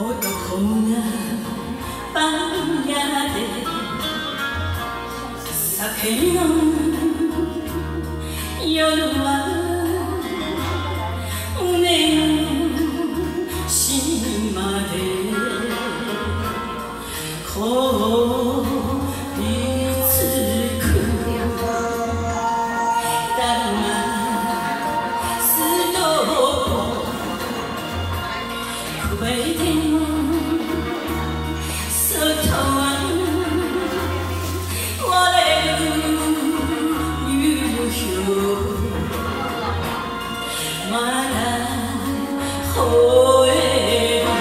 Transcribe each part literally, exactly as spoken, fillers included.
男がパン屋で酒飲む夜は眠しまで凍りつくだるまストーブくべいても外は割れる夕日まだ吠える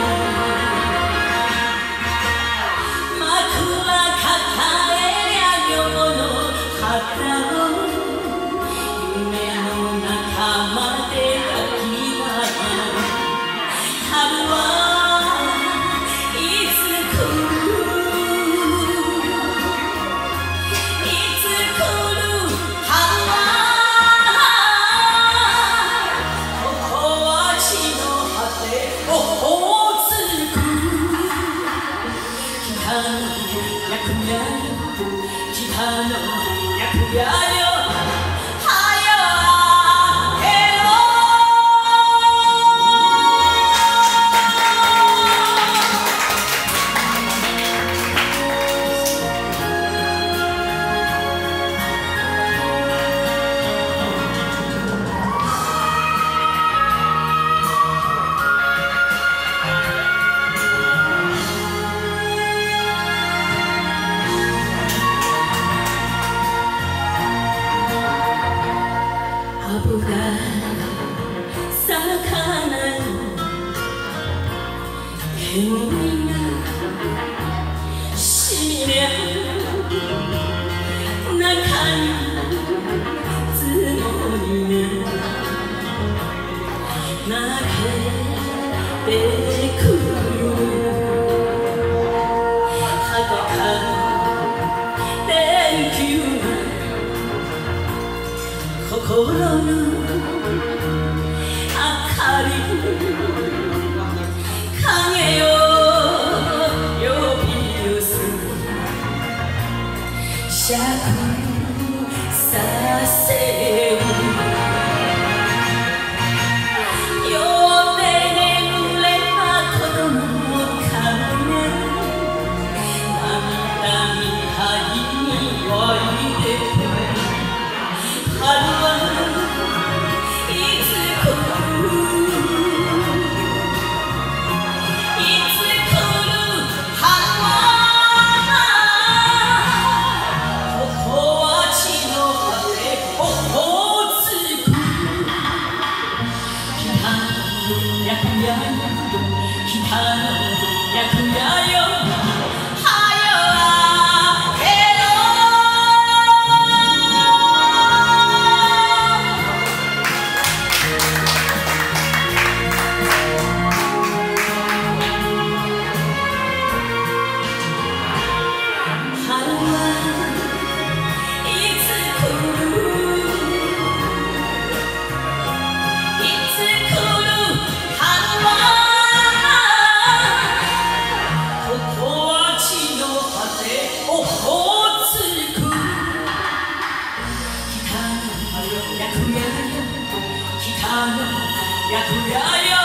枕抱えりゃ夜の旗を夢の中まで抱きながら春はいつ来るいつ来る春はオホーツク北の白夜よ北の白夜よ油魚煙がしみりゃ中につもりが投げてくる裸の電球が心の明かり影を呼び寄せ酌させる夜で眠れば子供の顔が涙に灰に湧いてくる春はいつ来るいつ来る春はここは地の果てオホーツク北の白夜よ北の白夜よ北の白夜よ